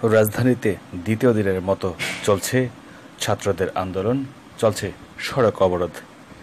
রাজধানীতে দ্বিতীয় দিনের মতো চলছে ছাত্রদের আন্দোলন, চলছে সড়ক অবরোধ।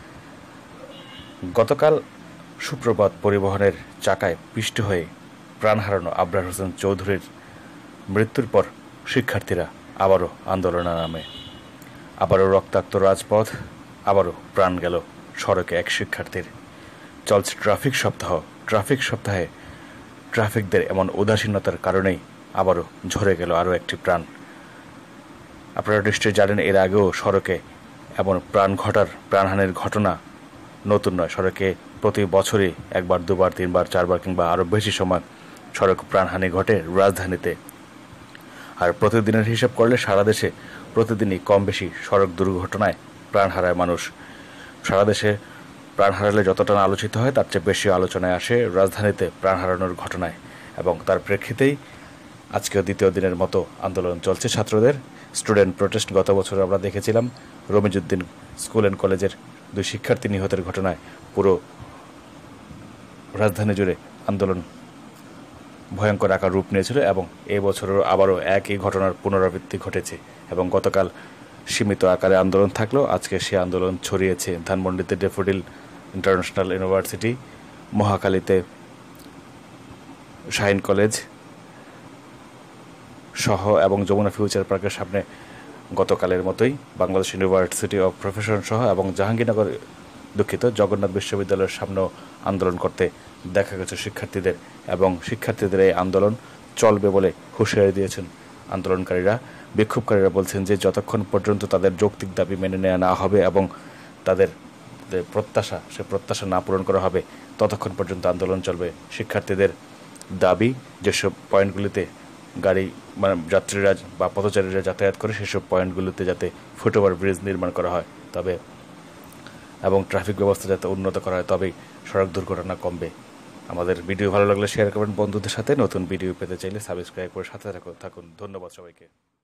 গতকাল সুপ্রভাত পরিবহনের চাকায় পিষ্ট হয়ে প্রাণ হারানো আবরার হোসেন চৌধুরীর মৃত্যুর পর শিক্ষার্থীরা আবারও আন্দোলনে নামে। আবারও রক্তাক্ত রাজপথ, আবারও প্রাণ গেল সড়কে এক শিক্ষার্থীর। চলছে ট্রাফিক সপ্তাহে ট্রাফিকদের এমন উদাসীনতার কারণেই আবারও ঝরে গেল আরও একটি প্রাণ। আপনারা নিশ্চয়ই জানেন, এর আগেও সড়কে এমন প্রাণহানির ঘটনা নতুন নয়। সড়কে প্রতি বছরই একবার, দুবার, তিনবার, চারবার কিংবা আরও বেশি সময় সড়ক প্রাণহানি ঘটে রাজধানীতে। আর প্রতিদিনের হিসাব করলে সারা দেশে প্রতিদিনই কম বেশি সড়ক দুর্ঘটনায় প্রাণ হারায় মানুষ। সারা দেশে প্রাণ হারালে যতটা না আলোচিত হয়, তার চেয়ে বেশি আলোচনায় আসে রাজধানীতে প্রাণ হারানোর ঘটনায়। এবং তার প্রেক্ষিতেই আজকেও দ্বিতীয় দিনের মতো আন্দোলন চলছে ছাত্রদের। স্টুডেন্ট প্রোটেস্ট গত বছর আমরা দেখেছিলাম রমিজউদ্দিন স্কুল অ্যান্ড কলেজের 2 শিক্ষার্থী নিহতের ঘটনায় পুরো রাজধানী জুড়ে আন্দোলন ভয়ঙ্কর আকার রূপ নিয়েছিল, এবং এবছরও আবারও একই ঘটনার পুনরাবৃত্তি ঘটেছে। এবং গতকাল সীমিত আকারে আন্দোলন থাকলেও আজকে সে আন্দোলন ছড়িয়েছে ধানমন্ডিতে ড্যাফোডিল ইন্টারন্যাশনাল ইউনিভার্সিটি, মহাখালীতে শাহিন কলেজ সহ এবং যমুনা ফিউচার পার্কের সামনে গতকালের মতোই বাংলাদেশ ইউনিভার্সিটি অফ প্রফেশন সহ এবং জগন্নাথ বিশ্ববিদ্যালয়ের সামনেও আন্দোলন করতে দেখা গেছে শিক্ষার্থীদের। এবং শিক্ষার্থীদের এই আন্দোলন চলবে বলে হুঁশিয়ারি দিয়েছেন আন্দোলনকারীরা। বিক্ষোভকারীরা বলছেন যে যতক্ষণ পর্যন্ত তাদের যৌক্তিক দাবি মেনে নেওয়া না হবে এবং তাদের সে প্রত্যাশা না পূরণ করা হবে, ততক্ষণ পর্যন্ত আন্দোলন চলবে। শিক্ষার্থীদের দাবি যেসব পয়েন্টগুলিতে যাত্রীরা বা পথচারীরা যাতায়াত করে সেসব পয়েন্টগুলোতে যাতে ফুটওভার ব্রিজ নির্মাণ করা হয় এবং ট্রাফিক ব্যবস্থা যাতে উন্নত করা হয়, তবেই সড়ক দুর্ঘটনা কমবে। আমাদের ভিডিও ভালো লাগলে শেয়ার করবেন বন্ধুদের সাথে। নতুন ভিডিও পেতে চাইলে সাবস্ক্রাইব করে সাথে থাকুন। ধন্যবাদ সবাইকে।